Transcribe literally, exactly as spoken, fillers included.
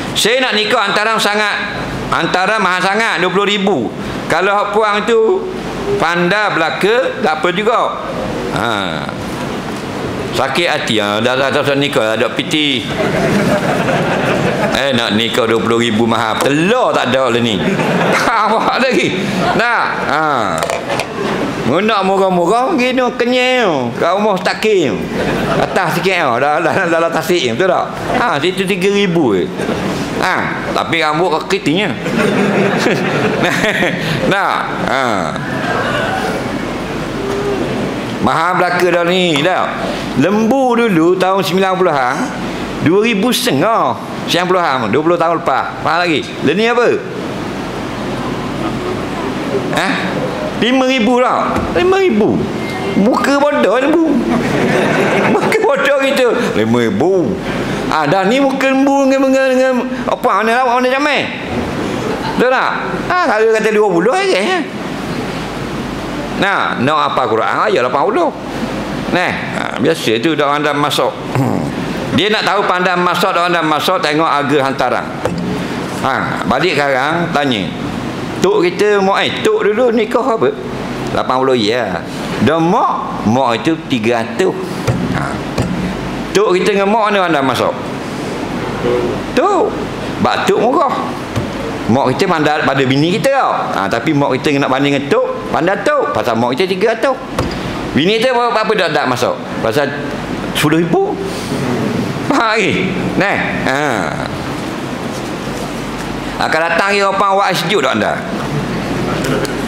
Saya nak nikah antara sangat, antara mahal sangat dua puluh ribu. Kalau hak puang tu pandai belaka, tak apa juga. Ha. Sakit hati ha. Dah dah dah nikah ada piti. Eh nak nikah dua puluh ribu mahal. Telur tak ada lah ni. Apa lagi? Nah, ha. Nak murah-murah gini kenyal. Kat rumah takim. Atas sikit oh. Dah dah dah, dah tasik betul tak? Ha, situ tiga ribu je. Ha, tapi rambut kekitinya. Nah, ha. Mahal belaka dah ni dah. Lembu dulu tahun sembilan puluhan dua ribu setengah. sembilan puluhan dua puluh tahun lepas. Mahal lagi. Lah ni apa? Ha? lima ribu lah. lima ribu. Muka bodoh lembu. Muka bodoh gitu. lima ribu. Ah, dah ni muka lembu dengan dengan, dengan apa mana lah warna jamai. Betul tak? Ah, kalau kata dua puluh aja ya. Nah, nak apa Quran aja lapan puluh. Nah, ha, biasa tu dak anda masuk. Dia nak tahu pandai masuk dak anda masuk tengok harga hantaran. Ha, balik sekarang tanya. Tok kita mak eh tok dulu nikah apa? lapan puluh ya. Dah mak, mak itu tiga ratus. Ha. Tok kita dengan mak ni anda masuk. Tok. Bak tok murah. Mak kita pandai pada bini kita tau. Ha, tapi mak kita nak banding dengan tok, pandai tok. Pasal mak kita tiga ratus. Bini kita apa, apa dah tak masuk? Pasal sepuluh ribu. Faham lagi? Nah. Ha. Akan datang dia orang wak sejuk tak anda?